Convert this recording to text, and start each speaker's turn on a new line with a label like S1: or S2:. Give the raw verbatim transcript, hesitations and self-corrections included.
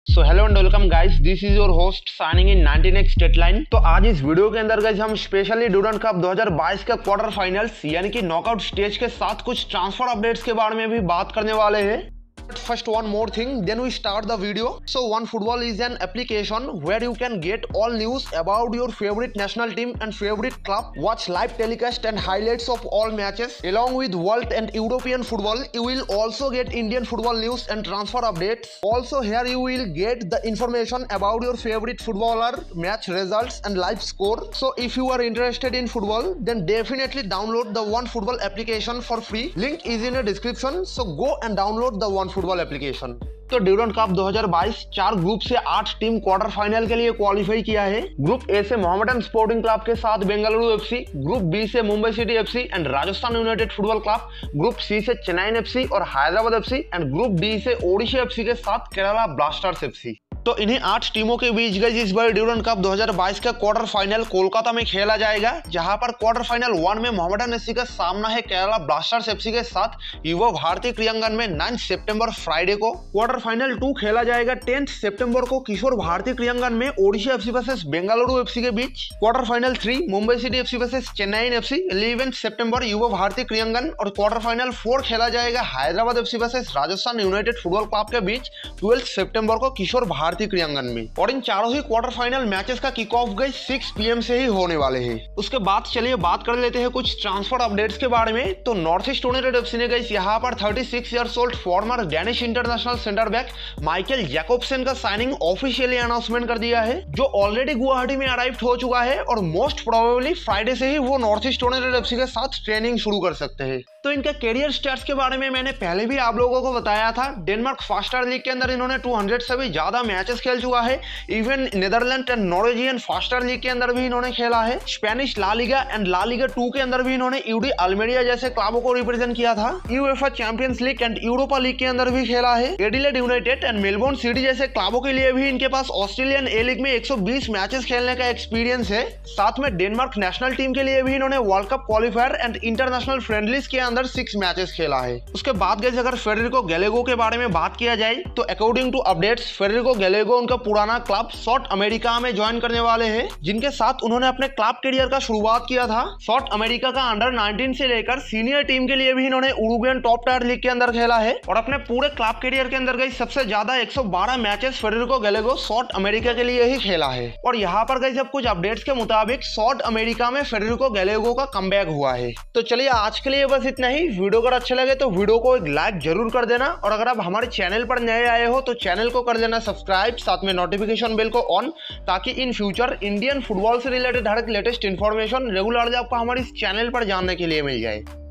S1: So hello and welcome guys, this is your host signing in nineteen X deadline. तो आज इस video के अंदर गाइस हम स्पेशली ड्यूरेंट कप दो हज़ार बाईस के क्वार्टर फाइनल्स यानी कि नॉकआउट स्टेज के साथ कुछ ट्रांसफर अपडेट्स के बारे में भी बात करने वाले हैं। First, one more thing, then we start the video. So OneFootball is an application where you can get all news about your favorite national team and favorite club, watch live telecast and highlights of all matches. Along with world and European football, you will also get Indian football news and transfer updates. Also here you will get the information about your favorite footballer, match results and live score. So if you are interested in football, then definitely download the OneFootball application for free. Link is in the description. So go and download the OneFootball football application. तो Durand Cup दो हज़ार बाईस चार group से आठ team quarter final के लिए qualify किया है। ग्रुप ए से मोहम्मडन स्पोर्टिंग क्लब के साथ बेंगलुरु एफसी, ग्रुप बी से Mumbai City FC and Rajasthan United Football Club, group C से चेन्नई एफसी और Hyderabad FC and group D से ओडिशा एफसी के साथ केरला ब्लास्टर्स एफसी। तो इन्हीं आठ टीमों के बीच गई इस बार ड्यूरेंट कप दो हज़ार बाईस का क्वार्टर फाइनल कोलकाता में खेला जाएगा, जहां पर क्वार्टर फाइनल वन में मोहम्मडन एफसी का सामना है केरला ब्लास्टर्स एफसी के साथ युवा भारती क्रियांगन में नौ सितंबर फ्राइडे को। क्वार्टर फाइनल टू खेला जाएगा दस सितंबर को किशोर भारती क्रियांगन में Odisha FC versus Bengaluru FC के बीच। Quarter final three Mumbai City FC versus Chennai FC ग्यारह सितंबर युवा भारती क्रियांगन, और क्वार्टर फाइनल फोर खेला जाएगा Hyderabad FC versus Rajasthan United Football Club के बीच बारह सितंबर को किशोर भारती क्रियांगन में। और इन चारों ही क्वार्टर फाइनल मैचेस का किक ऑफ गई छह पी एम से ही होने वाले हैं। उसके बाद चलिए बात कर लेते हैं कुछ ट्रांसफर अपडेट्स के बारे में। तो नॉर्थ ईस्ट यूनाइटेड एफसी ने गई यहाँ पर छत्तीस years old former Danish international centre back Michael Jacobsen का साइनिंग ऑफिशियली अनाउंसमेंट कर दिया है, जो ऑलरेडी गुवाहाटी में अराइव हो चुका है और मोस्ट प्रोबेबली फ्राइडे से ही वो नॉर्थ ईस्ट यूनाइटेड एफसी के साथ ट्रेनिंग शुरू कर सकते हैं। तो इनके कैरियर स्टैट्स के बारे में मैंने पहले भी आप लोगों को बताया था। डेनमार्क फास्टर लीग के अंदर इन्होंने दो सौ से भी ज्यादा मैचेस खेल चुका है। Even Netherland and Norwegian faster league के अंदर भी इन्होंने खेला है। Spanish La Liga and La Liga two के अंदर भी इन्होंने यूडी अल्मेरिया जैसे क्लबों को रिप्रेजेंट किया था। UEFA Champions League and Europa League के अंदर भी खेला है। Adelaide United and Melbourne City जैसे क्लबों के लिए भी इनके पास ऑस्ट्रेलियन ए लीग में एक सौ बीस मैचेस खेलने का एक्सपीरियंस है। साथ में डेनमार्क नेशनल टीम के लिए भी इन्होंने World Cup qualifier and international friendlies के अंदर सिक्स मैचेस खेला है। उसके बाद गैस अगर फेडरिको गैलेगो के बारे में बात किया जाए तो according to updates Federico Gallego उनका पुराना क्लब सॉट अमेरिका में ज्वाइन करने वाले हैं, जिनके साथ उन्होंने अपने क्लब करियर का शुरुआत किया था। सॉट अमेरिका का अंडर नाइनटीन से लेकर सीनियर टीम के लिए भी इन्होंने उरुग्वेन टॉप टायर लीग के अंदर खेला है और अपने पूरे क्लब करियर के अंदर गई सबसे ज्यादा एक सौ बारह matches Federico Gallego Sud America के लिए ही खेला है। और यहाँ पर गई सब कुछ अपडेट्स के मुताबिक सॉट अमेरिका में फेडरिको गैलेगो का कमबैक हुआ है। तो चलिए आज के लिए बस इतना ही। वीडियो अगर अच्छा लगे तो वीडियो को एक लाइक जरूर कर देना, और अगर आप हमारे चैनल पर नए आए हो तो चैनल को कर देना सब्सक्राइब, साथ में नोटिफिकेशन बेल को ऑन, ताकि इन फ्यूचर इंडियन फुटबॉल से रिलेटेड हर एक लेटेस्ट इन्फॉर्मेशन रेगुलरली आपको हमारे इस चैनल पर जानने के लिए मिल जाए।